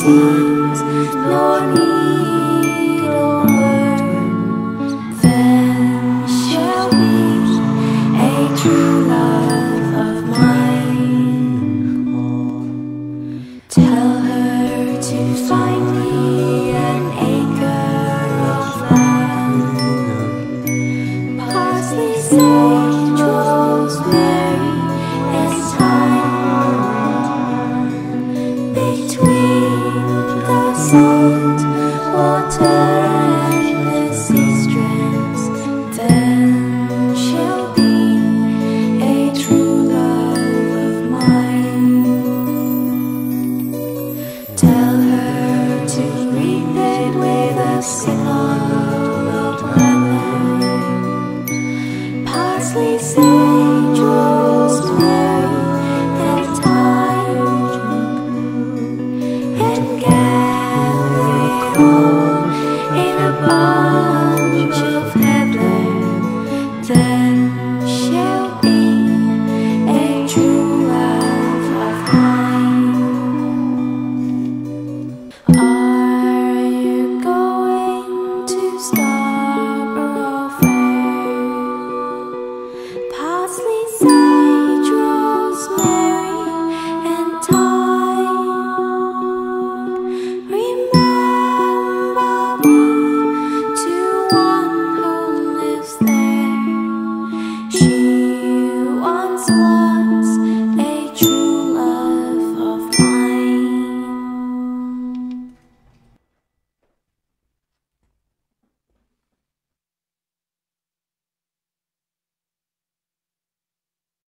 seams nor needlework, then shall be a true love of mine. Tell her to find me an acre of land, parsley, sage, rosemary, and thyme, between the salt water and the sea strands, then shall be a true love of mine. Tell her to reap it with a sickle of weather, parsley, sage, rosemary, and thyme, and gather it all in a bunch of heather, then shall be a true love of mine. Are you going to Scarborough Fair? Parsley, sage, rosemary, and thyme. Remember me to one who lives there. She